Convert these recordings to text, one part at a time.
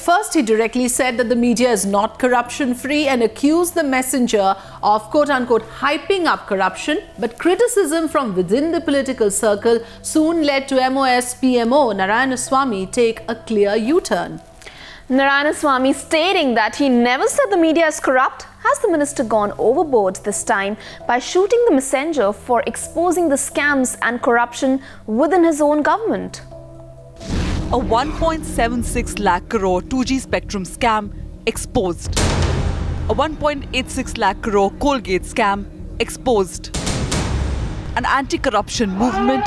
First, he directly said that the media is not corruption-free and accused the messenger of quote-unquote hyping up corruption. But criticism from within the political circle soon led to MOS PMO Narayanaswamy take a clear U-turn. Narayanaswamy stating that he never said the media is corrupt. Has the minister gone overboard this time by shooting the messenger for exposing the scams and corruption within his own government? A 1.76 lakh crore 2G spectrum scam exposed. A 1.86 lakh crore Colgate scam exposed. An anti-corruption movement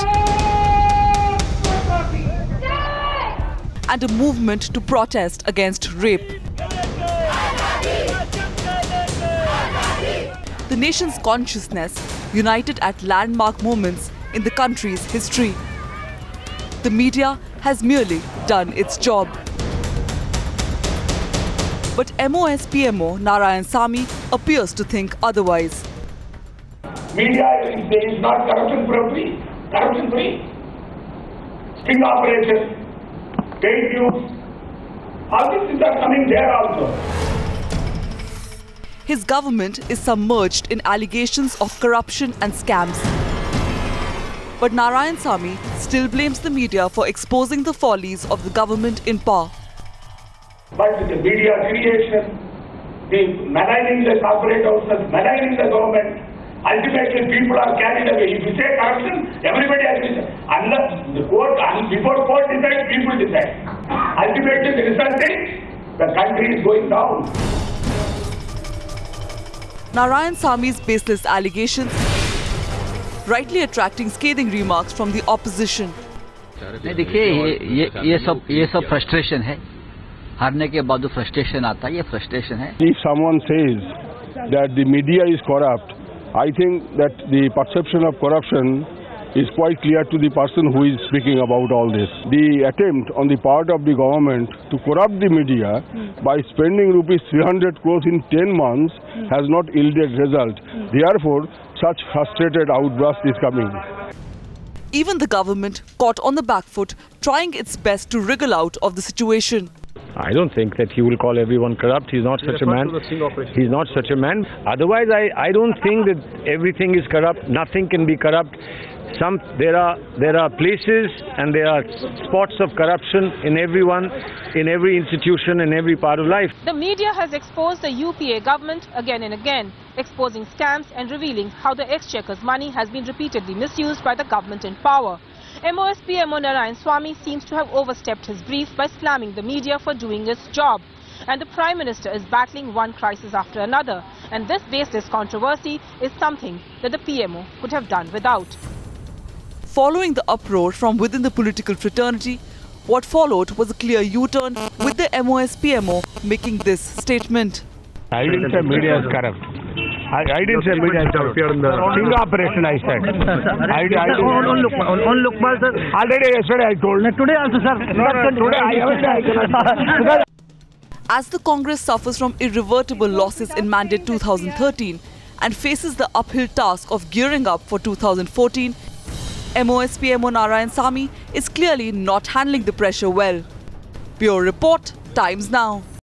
and a movement to protest against rape. The nation's consciousness united at landmark moments in the country's history. The media has merely done its job. But MOS PMO Narayanaswamy appears to think otherwise. Media is not corruption-free. Sting operation, paid news, all these things are coming there also. His government is submerged in allegations of corruption and scams. But Narayanaswamy still blames the media for exposing the follies of the government in power. But the media creation, the maligning the corporate houses, maligning the government, ultimately people are carried away. If you say corruption, everybody agrees. Unless the court, before court decides, people decide. Ultimately the result is the country is going down. Narayanaswamy's baseless allegations rightly attracting scathing remarks from the opposition. देखिए ये सब frustration है. हारने के बाद जो frustration आता है, ये frustration है. If someone says that the media is corrupt, I think that the perception of corruption is quite clear to the person who is speaking about all this. The attempt on the part of the government to corrupt the media by spending rupees 300 crores in 10 months has not yielded result. Therefore, such frustrated outburst is coming. Even the government caught on the back foot, trying its best to wriggle out of the situation. I don't think that he will call everyone corrupt. He's not such a man. He's not such a man. Otherwise, I don't think that everything is corrupt. Nothing can be corrupt. There are places and there are spots of corruption in everyone, in every institution, in every part of life. The media has exposed the UPA government again and again, exposing scams and revealing how the exchequer's money has been repeatedly misused by the government in power. MOS PMO Narayanaswamy seems to have overstepped his brief by slamming the media for doing its job. And the Prime Minister is battling one crisis after another. And this baseless controversy is something that the PMO could have done without. Following the uproar from within the political fraternity, what followed was a clear U-turn with the MOS PMO making this statement. I didn't say media is corrupt. I didn't say media is corrupt. Sting operation, I said. On Lokpal, sir. Already yesterday I told. Today also, sir. Today I haven't. As the Congress suffers from irrevertible losses in Mandate 2013 and faces the uphill task of gearing up for 2014, MOS PMO Narayanaswamy is clearly not handling the pressure well. Bureau Report, Times Now.